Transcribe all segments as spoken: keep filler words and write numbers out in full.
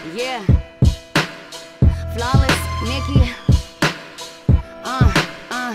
Yeah. Flawless, Nicki. Uh, uh.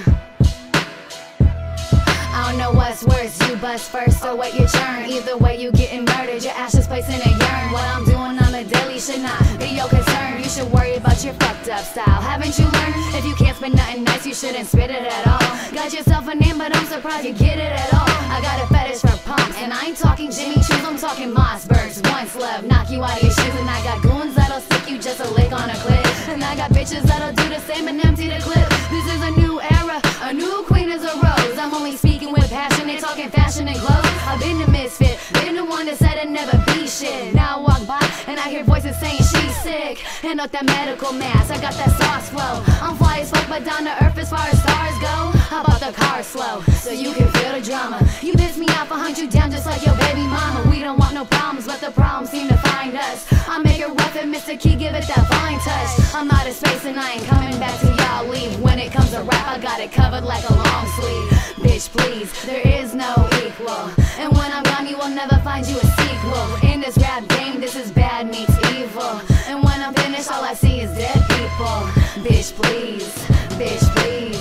I don't know what's worse, you bust first or wait your turn. Either way, you getting murdered, your ashes placed in a urn. What I'm doing on the daily should not be your concern. You should worry about your fucked up style. Haven't you learned? If you can't spit nothing nice, you shouldn't spit it at all. Got yourself a name, but I'm surprised you get it at all. I got a fetish for pumps, and I ain't talking Jimmy Choos, I'm talking Mossbergs. Once love, knock you out of your shoes, and I got goons that'll stick you just a lick on a clip. And I got bitches that'll do the same and empty the clip. This is a new era, a new queen is a rose. I'm only speaking with passion, they talking fashion and clothes. I've been the misfit, been the one that said I'd never be shit. Now I walk by and I hear voices saying she's sick. Hand out that medical mask, I got that sauce flow. I'm fly as fuck but down to earth as far as stars go. How about the car slow, so you can feel the drama. You piss me off, I'll hunt you down just like your baby mama. We don't want no problems, but the problems seem to find us. I make it rough and Mister Key give it that fine touch. I'm out of space and I ain't coming back till y'all leave. When it comes to rap, I got it covered like a long sleeve. Bitch please, there is no equal. And when I'm gone you will never find you a sequel. In this rap game this is bad meets evil. And when I'm finished all I see is dead people. Bitch please, bitch please.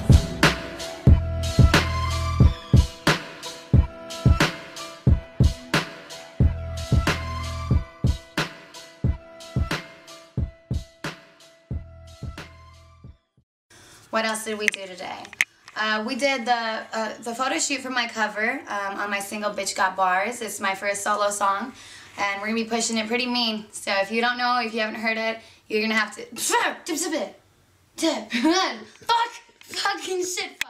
What else did we do today? Uh, we did the uh, the photo shoot for my cover um, on my single Bitch Got Bars. It's my first solo song, and we're gonna be pushing it pretty mean. So if you don't know, if you haven't heard it, you're gonna have to fuck, fucking shit.